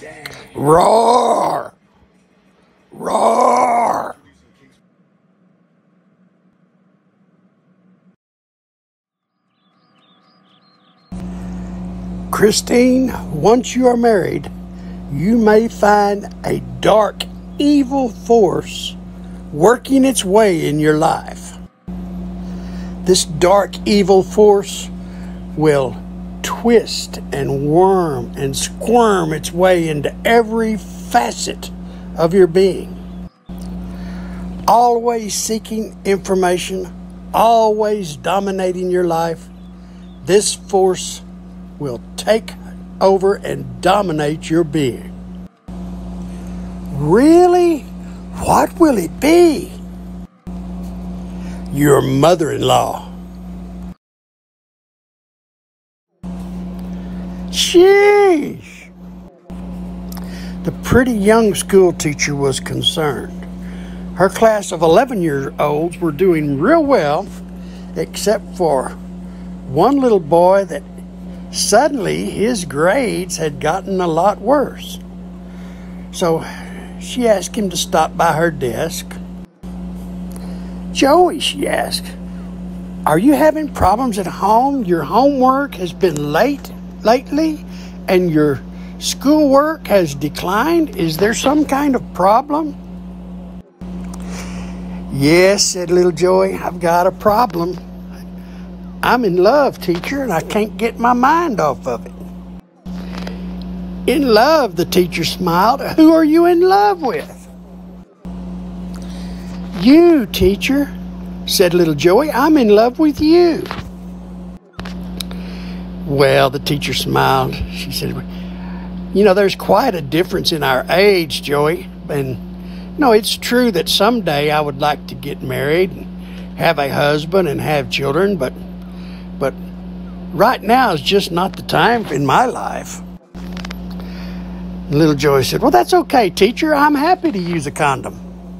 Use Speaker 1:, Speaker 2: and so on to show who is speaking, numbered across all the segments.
Speaker 1: Roar! Roar! Christine, once you are married, you may find a dark, evil force working its way in your life. This dark, evil force will twist and worm and squirm its way into every facet of your being. Always seeking information, always dominating your life, this force will take over and dominate your being. Really? What will it be? Your mother-in-law. Sheesh! The pretty young school teacher was concerned. Her class of 11-year-olds were doing real well, except for one little boy that suddenly his grades had gotten a lot worse. So she asked him to stop by her desk. Joey, she asked, are you having problems at home? Your homework has been late lately and your schoolwork has declined. Is there some kind of problem? Yes, said little Joey, I've got a problem. I'm in love, teacher, and I can't get my mind off of it. In love, the teacher smiled. Who are you in love with? You, teacher, said little Joey. I'm in love with you. Well, the teacher smiled. She said, you know, there's quite a difference in our age, Joey. And, no, it's true that someday I would like to get married and have a husband and have children, but right now is just not the time in my life. And little Joey said, well, that's okay, teacher. I'm happy to use a condom.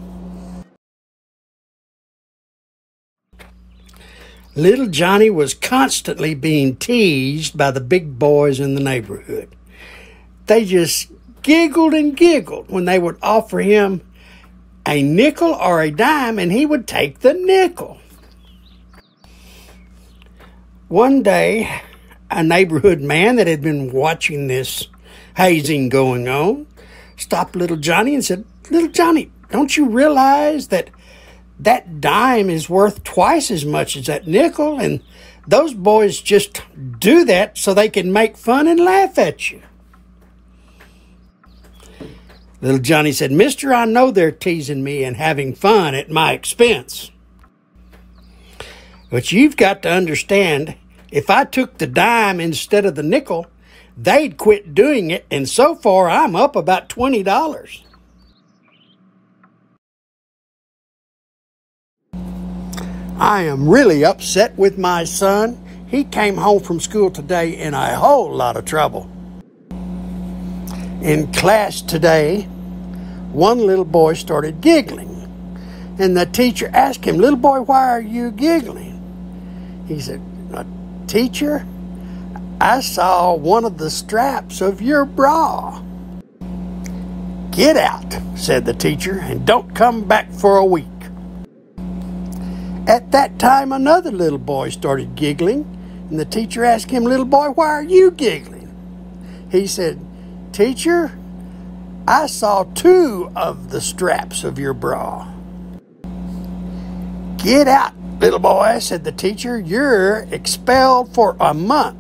Speaker 1: Little Johnny was constantly being teased by the big boys in the neighborhood. They just giggled and giggled when they would offer him a nickel or a dime, and he would take the nickel. One day, a neighborhood man that had been watching this hazing going on stopped little Johnny and said, little Johnny, don't you realize that dime is worth twice as much as that nickel? And those boys just do that so they can make fun and laugh at you. Little Johnny said, mister, I know they're teasing me and having fun at my expense. But you've got to understand, if I took the dime instead of the nickel, they'd quit doing it, and so far I'm up about $20. I am really upset with my son. He came home from school today in a whole lot of trouble. In class today, one little boy started giggling, and the teacher asked him, little boy, why are you giggling? He said, teacher, I saw one of the straps of your bra. Get out, said the teacher, and don't come back for a week. At that time, another little boy started giggling, and the teacher asked him, little boy, why are you giggling? He said, teacher, I saw 2 of the straps of your bra. Get out, little boy, said the teacher. You're expelled for a month.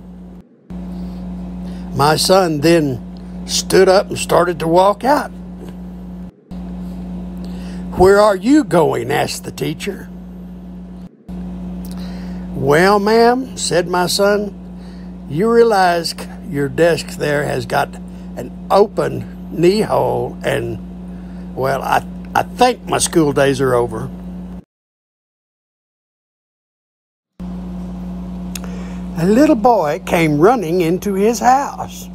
Speaker 1: My son then stood up and started to walk out. Where are you going? Asked the teacher. Well, ma'am, said my son, you realize your desk there has got an open knee hole, and, well, I think my school days are over. A little boy came running into his house.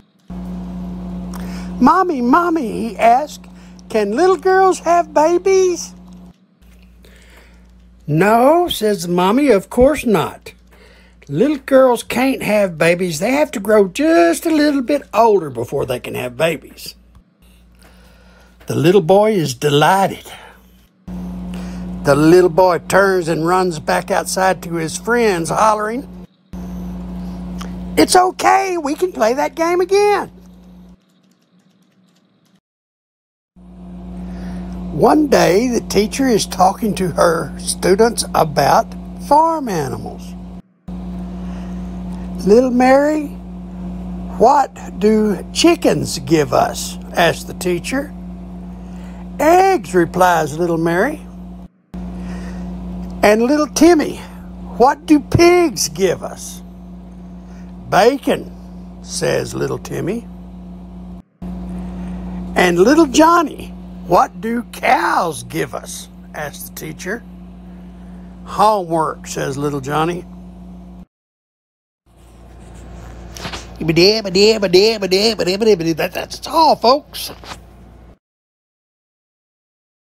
Speaker 1: Mommy, Mommy, he asked, can little girls have babies? No, says the mommy, of course not. Little girls can't have babies. They have to grow just a little bit older before they can have babies. The little boy is delighted. The little boy turns and runs back outside to his friends, hollering, "It's okay, we can play that game again." One day, the teacher is talking to her students about farm animals. "Little Mary, what do chickens give us?" asks the teacher. "Eggs," replies little Mary. "And little Timmy, what do pigs give us?" "Bacon," says little Timmy. "And little Johnny, what do cows give us?" asks the teacher. "Homework," says little Johnny. That's all, folks.